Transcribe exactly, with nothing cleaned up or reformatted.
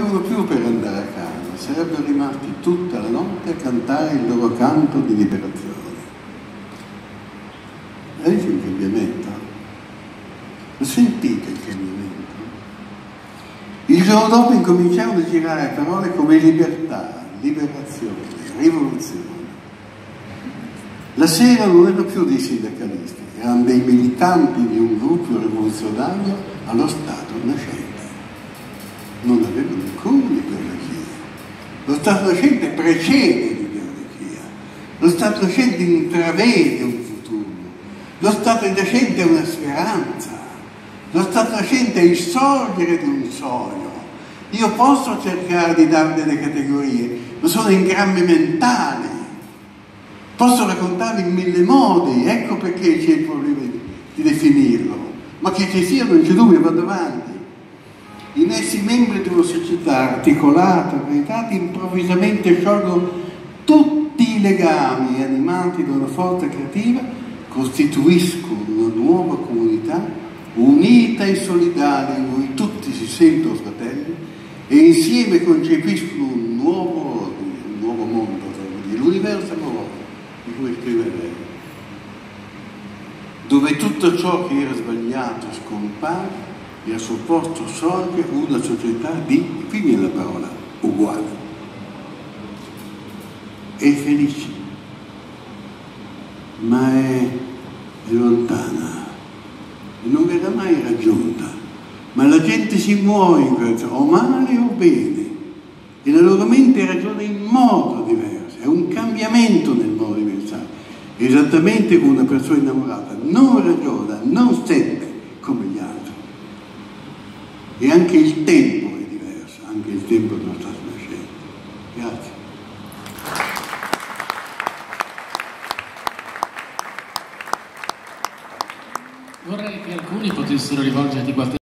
più per andare a casa, sarebbero rimasti tutta la notte a cantare il loro canto di liberazione. Avete un cambiamento? Lo sentite il cambiamento? Il giorno dopo incominciarono a girare parole come libertà, liberazione, rivoluzione. La sera non erano più dei sindacalisti, erano dei militanti di un gruppo rivoluzionario allo Stato nascente. Non avevano ancora l'ideologia. Lo Stato nascente precede l'ideologia. Lo Stato nascente intravede un futuro. Lo Stato nascente è una speranza. Lo Stato nascente è il sorgere di un sogno. Io posso cercare di dare delle categorie, ma sono ingrammi mentali. Posso raccontarli in mille modi, ecco perché c'è il problema di definirlo. Ma che ci sia, non c'è dubbio, vado avanti. In essi membri di una società articolata, organizzata, improvvisamente sciolgono tutti i legami animati da una forza creativa, costituiscono una nuova comunità unita e solidale in cui tutti si sentono fratelli e insieme concepiscono un nuovo ordine, un nuovo mondo, l'universo amoroso di cui scrive lei, dove tutto ciò che era sbagliato scompare e al suo posto sorge una società di, qui viene la parola, uguale e felice, ma è, è lontana e non verrà mai raggiunta, ma la gente si muove in questo, o male o bene, e la loro mente ragiona in modo diverso, è un cambiamento nel modo di pensare, esattamente come una persona innamorata non ragiona, non sente come gli altri. E anche il tempo è diverso, anche il tempo dello Stato nascente. Grazie. Vorrei che alcuni potessero rivolgerti qualche